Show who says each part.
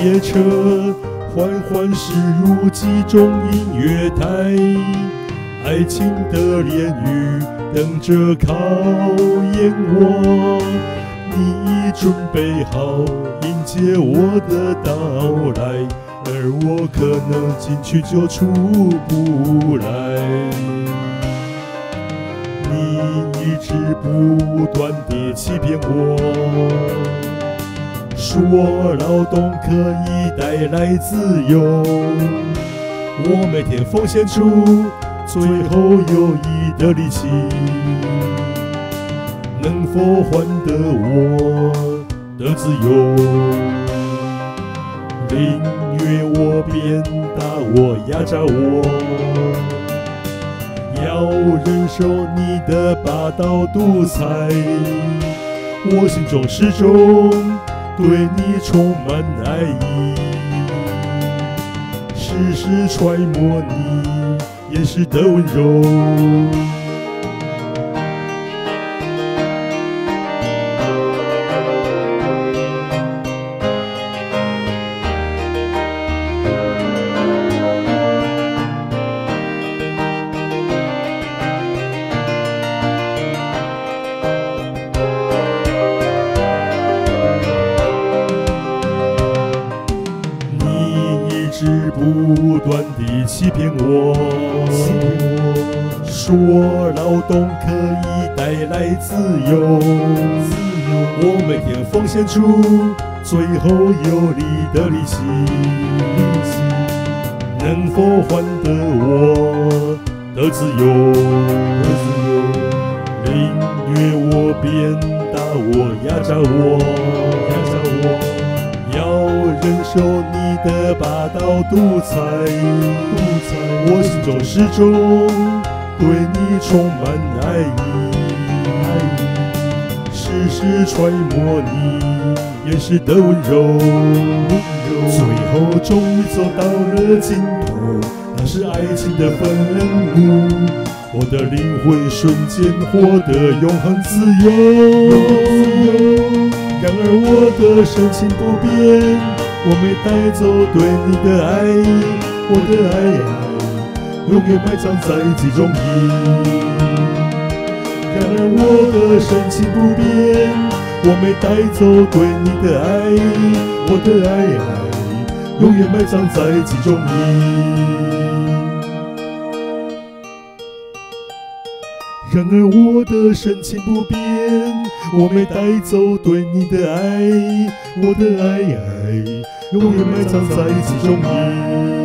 Speaker 1: 列车缓缓驶入集中音乐台，爱情的炼狱等着考验我。你已准备好迎接我的到来，而我可能进去就出不来。你一直不断地欺骗我，说劳动可以带来自由，我每天奉献出最后有益的力气，能否换得我的自由？凌虐我、鞭打我、压榨我，要忍受你的霸道独裁，我心中始终对你充满爱意，时时揣摩你掩饰的温柔。不断地欺骗我，说劳动可以带来自由，我每天奉献出最后有力的力气，能否换得我的自由？凌虐我、鞭打我、压榨我，要忍受你的霸道独裁，我心中始终对你充满爱意，时时揣摩你掩饰的温柔，最后终于走到了尽头，那是爱情的坟墓，我的灵魂瞬间获得永恒自由。然而我的深情不变，我没带走对你的爱，我的爱永远埋藏在集中营。然而我的深情不变，我没带走对你的爱，我的爱永远埋藏在集中营。然而我的深情不变，我没带走对你的爱，我的爱永远埋藏在集中营。